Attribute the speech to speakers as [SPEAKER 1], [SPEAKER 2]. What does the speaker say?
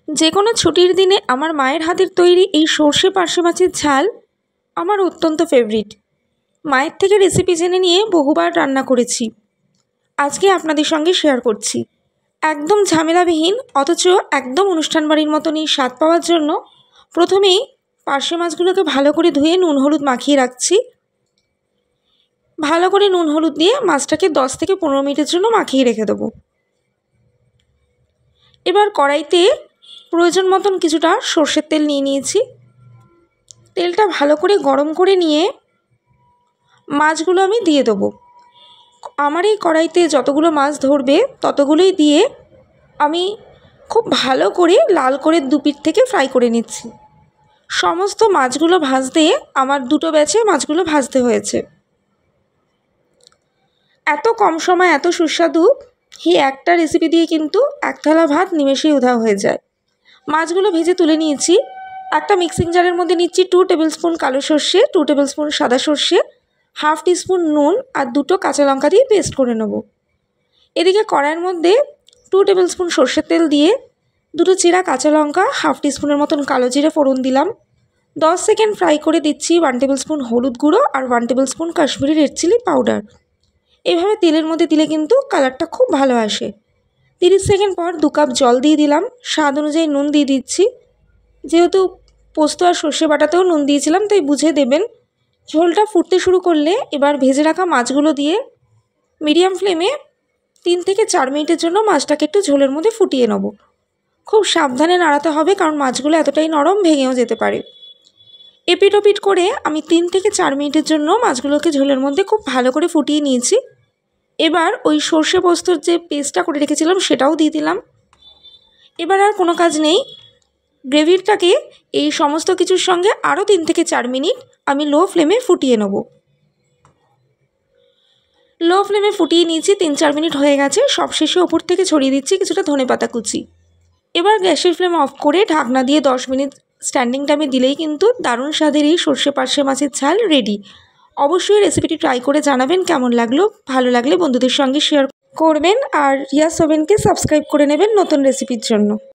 [SPEAKER 1] যে কোনো ছুটির দিনে আমার মায়ের হাতের তৈরি এই সর্ষে পার্শে মাছের ঝাল আমার অত্যন্ত ফেভারিট। মায়ের থেকে রেসিপি জেনে নিয়ে বহুবার রান্না করেছি, আজকে আপনাদের সঙ্গে শেয়ার করছি। একদম ঝামেলাবিহীন অথচ একদম অনুষ্ঠান বাড়ির মতনই স্বাদ পাওয়ার জন্য প্রথমেই পার্শে মাছগুলোকে ভালো করে ধুয়ে নুন হলুদ মাখিয়ে রাখছি। ভালো করে নুন হলুদ দিয়ে মাছটাকে 10 থেকে 15 মিনিটের জন্য মাখিয়ে রেখে দেবো। এবার কড়াইতে প্রয়োজন মতন কিছুটা সর্ষের তেল নিয়ে নিয়েছি। তেলটা ভালো করে গরম করে নিয়ে মাছগুলো আমি দিয়ে দেবো। আমার এই কড়াইতে যতগুলো মাছ ধরবে ততগুলোই দিয়ে আমি খুব ভালো করে লাল করে দুপিঠ থেকে ফ্রাই করে নিচ্ছি। সমস্ত মাছগুলো ভাজতে আমার দুটো ব্যাচে মাছগুলো ভাজতে হয়েছে। এত কম সময় এত সুস্বাদু এই একটা রেসিপি দিয়ে কিন্তু এক থালা ভাত নিমেষেই উধাও হয়ে যায়। মাছগুলো ভেজে তুলে নিয়েছি। একটা মিক্সিং জারের মধ্যে নিচ্ছি 2 টেবিল স্পুন কালো সর্ষে, 2 টেবিল স্পুন সাদা সর্ষে, হাফ টিস্পুন নুন আর 2টো কাঁচা লঙ্কা দিয়ে পেস্ট করে নেব। এদিকে কড়াইয়ের মধ্যে 2 টেবিল স্পুন সর্ষের তেল দিয়ে 2টো চিরা কাঁচা লঙ্কা, হাফ টিস্পুনের মতন কালো জিরে ফোড়ন দিলাম। 10 সেকেন্ড ফ্রাই করে দিচ্ছি 1 টেবিল স্পুন হলুদ গুঁড়ো আর 1 table spoon Kashmiri red chilli powder. এইভাবে তেলের মধ্যে দিলে কিন্তু কালারটা খুব ভালো আসে। 30 সেকেন্ড পর 2 কাপ জল দিয়ে দিলাম। স্বাদ অনুযায়ী নুন দিয়ে দিচ্ছি। যেহেতু পোস্ত আর সর্ষে বাটাতেও নুন দিয়েছিলাম তাই বুঝে দেবেন। ঝোলটা ফুটতে শুরু করলে এবার ভেজে রাখা মাছগুলো দিয়ে মিডিয়াম ফ্লেমে 3 থেকে 4 মিনিটের জন্য মাছটাকে একটু ঝোলের মধ্যে ফুটিয়ে নেব। খুব সাবধানে নাড়াতে হবে কারণ মাছগুলো এতটাই নরম ভেঙেও যেতে পারে। এপিট ওপিট করে আমি 3 থেকে 4 মিনিটের জন্য মাছগুলোকে ঝোলের মধ্যে খুব ভালো করে ফুটিয়ে নিয়েছি। এবার ওই সর্ষে পোস্তর যে পেস্টটা করে রেখেছিলাম সেটাও দিয়ে দিলাম। এবার আর কোনো কাজ নেই, গ্রেভিটাকে এই সমস্ত কিছুর সঙ্গে আরও 3 থেকে 4 মিনিট আমি লো ফ্লেমে ফুটিয়ে নেব। লো ফ্লেমে ফুটিয়ে নিয়েছি, 3-4 মিনিট হয়ে গেছে। সবশেষে ওপর থেকে ছড়িয়ে দিচ্ছি কিছুটা ধনেপাতা কুচি। এবার গ্যাসের ফ্লেম অফ করে ঢাকনা দিয়ে 10 মিনিট স্ট্যান্ডিং টাইমে দিলেই কিন্তু দারুণ স্বাদের এই সর্ষে পার্শে মাছের ঝাল রেডি। অবশ্যই রেসিপিটি ট্রাই করে জানাবেন কেমন লাগলো। ভালো লাগলে বন্ধুদের সঙ্গে শেয়ার করবেন আর রিয়াজ ওভেনকে সাবস্ক্রাইব করে নেবেন নতুন রেসিপির জন্য।